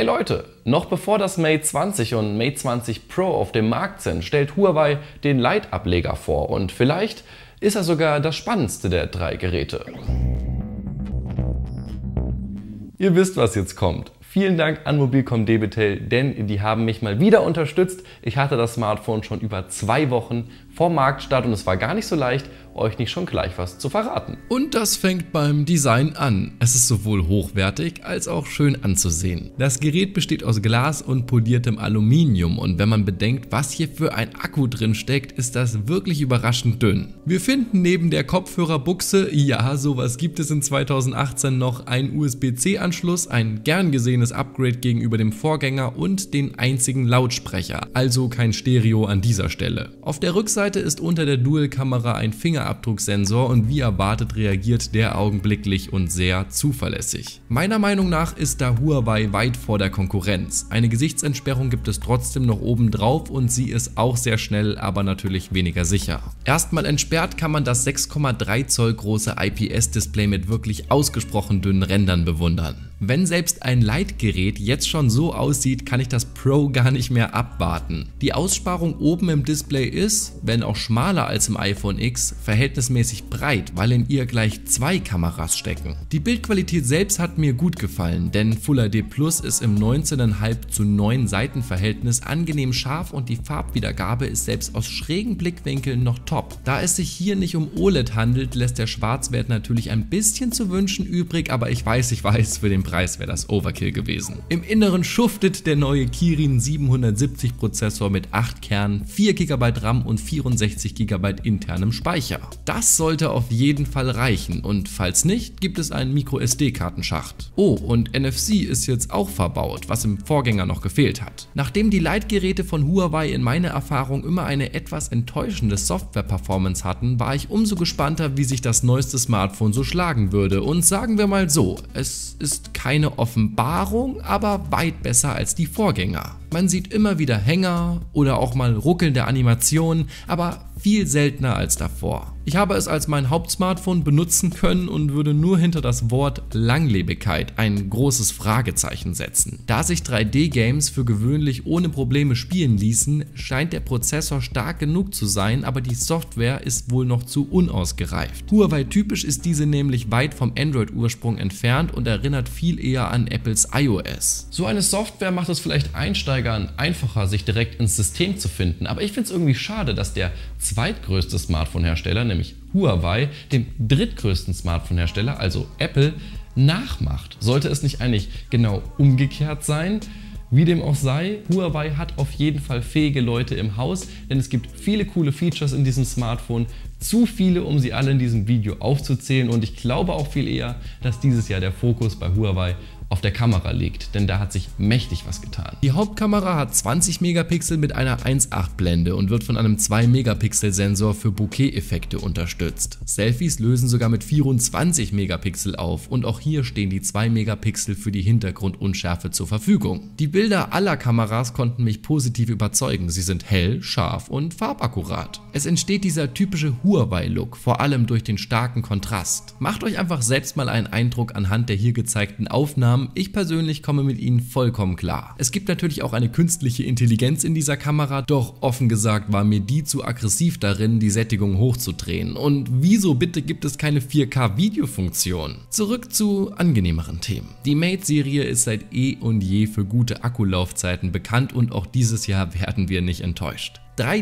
Hey Leute, noch bevor das Mate 20 und Mate 20 Pro auf dem Markt sind, stellt Huawei den Lite-Ableger vor und vielleicht ist er sogar das spannendste der drei Geräte. Ihr wisst, was jetzt kommt. Vielen Dank an Mobilcom Debitel, denn die haben mich mal wieder unterstützt. Ich hatte das Smartphone schon über 2 Wochen vor Marktstart und es war gar nicht so leicht, euch nicht schon gleich was zu verraten. Und das fängt beim Design an. Es ist sowohl hochwertig als auch schön anzusehen. Das Gerät besteht aus Glas und poliertem Aluminium und wenn man bedenkt, was hier für ein Akku drin steckt, ist das wirklich überraschend dünn. Wir finden neben der Kopfhörerbuchse, ja, sowas gibt es in 2018 noch, einen USB-C-Anschluss, ein gern gesehenes Upgrade gegenüber dem Vorgänger und den einzigen Lautsprecher, also kein Stereo an dieser Stelle. Auf der Rückseite ist unter der Dual-Kamera ein Fingerabdrucksensor und wie erwartet reagiert der augenblicklich und sehr zuverlässig. Meiner Meinung nach ist da Huawei weit vor der Konkurrenz. Eine Gesichtsentsperrung gibt es trotzdem noch oben drauf und sie ist auch sehr schnell, aber natürlich weniger sicher. Erstmal entsperrt kann man das 6,3 Zoll große IPS-Display mit wirklich ausgesprochen dünnen Rändern bewundern. Wenn selbst ein Lite-Gerät jetzt schon so aussieht, kann ich das Pro gar nicht mehr abwarten. Die Aussparung oben im Display ist, wenn auch schmaler als im iPhone X, verhältnismäßig breit, weil in ihr gleich 2 Kameras stecken. Die Bildqualität selbst hat mir gut gefallen, denn Full HD Plus ist im 19,5:9 Seitenverhältnis angenehm scharf und die Farbwiedergabe ist selbst aus schrägen Blickwinkeln noch top. Da es sich hier nicht um OLED handelt, lässt der Schwarzwert natürlich ein bisschen zu wünschen übrig, aber ich weiß, für den Preis wäre das Overkill gewesen. Im Inneren schuftet der neue Kirin 770 Prozessor mit 8 Kernen, 4 GB RAM und 64 GB internem Speicher. Das sollte auf jeden Fall reichen und falls nicht, gibt es einen Micro-SD-Kartenschacht. Oh, und NFC ist jetzt auch verbaut, was im Vorgänger noch gefehlt hat. Nachdem die Lite-Geräte von Huawei in meiner Erfahrung immer eine etwas enttäuschende Software-Performance hatten, war ich umso gespannter, wie sich das neueste Smartphone so schlagen würde und sagen wir mal so, es ist keine Offenbarung, aber weit besser als die Vorgänger. Man sieht immer wieder Hänger oder auch mal ruckelnde Animationen, aber viel seltener als davor. Ich habe es als mein Hauptsmartphone benutzen können und würde nur hinter das Wort Langlebigkeit ein großes Fragezeichen setzen. Da sich 3D-Games für gewöhnlich ohne Probleme spielen ließen, scheint der Prozessor stark genug zu sein, aber die Software ist wohl noch zu unausgereift. Huawei-typisch ist diese nämlich weit vom Android-Ursprung entfernt und erinnert viel eher an Apples iOS. So eine Software macht es vielleicht Einsteigern einfacher, sich direkt ins System zu finden, aber ich finde es irgendwie schade, dass der zweitgrößte Smartphone-Hersteller, nämlich Huawei, dem drittgrößten Smartphone-Hersteller, also Apple, nachmacht. Sollte es nicht eigentlich genau umgekehrt sein? Wie dem auch sei, Huawei hat auf jeden Fall fähige Leute im Haus, denn es gibt viele coole Features in diesem Smartphone, zu viele, um sie alle in diesem Video aufzuzählen und ich glaube auch viel eher, dass dieses Jahr der Fokus bei Huawei auf der Kamera liegt, denn da hat sich mächtig was getan. Die Hauptkamera hat 20 Megapixel mit einer 1.8 Blende und wird von einem 2 Megapixel Sensor für Bokeh-Effekte unterstützt. Selfies lösen sogar mit 24 Megapixel auf und auch hier stehen die 2 Megapixel für die Hintergrundunschärfe zur Verfügung. Die Bilder aller Kameras konnten mich positiv überzeugen, sie sind hell, scharf und farbakkurat. Es entsteht dieser typische Huawei-Look, vor allem durch den starken Kontrast. Macht euch einfach selbst mal einen Eindruck anhand der hier gezeigten Aufnahmen. Ich persönlich komme mit ihnen vollkommen klar. Es gibt natürlich auch eine künstliche Intelligenz in dieser Kamera, doch offen gesagt war mir die zu aggressiv darin, die Sättigung hochzudrehen. Und wieso bitte gibt es keine 4K-Videofunktion? Zurück zu angenehmeren Themen. Die Mate-Serie ist seit eh und je für gute Akkulaufzeiten bekannt und auch dieses Jahr werden wir nicht enttäuscht.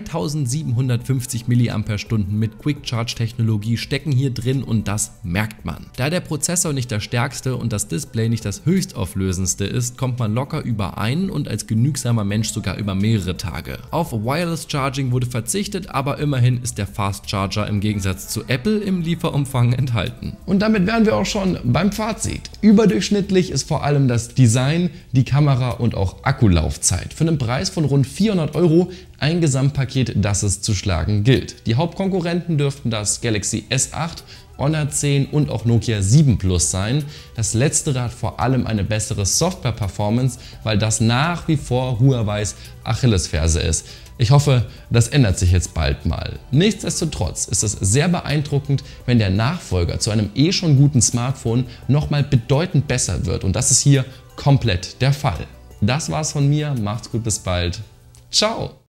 3750 mAh mit Quick-Charge-Technologie stecken hier drin und das merkt man. Da der Prozessor nicht der stärkste und das Display nicht das höchstauflösendste ist, kommt man locker über einen und als genügsamer Mensch sogar über mehrere Tage. Auf Wireless Charging wurde verzichtet, aber immerhin ist der Fast Charger im Gegensatz zu Apple im Lieferumfang enthalten. Und damit wären wir auch schon beim Fazit. Überdurchschnittlich ist vor allem das Design, die Kamera und auch Akkulaufzeit. Für einen Preis von rund 400 € ein Gesamtpaket, das es zu schlagen gilt. Die Hauptkonkurrenten dürften das Galaxy S8, Honor 10 und auch Nokia 7 Plus sein. Das letztere hat vor allem eine bessere Software-Performance, weil das nach wie vor Huaweis Achillesferse ist. Ich hoffe, das ändert sich jetzt bald mal. Nichtsdestotrotz ist es sehr beeindruckend, wenn der Nachfolger zu einem eh schon guten Smartphone nochmal bedeutend besser wird und das ist hier komplett der Fall. Das war's von mir, macht's gut, bis bald. Ciao!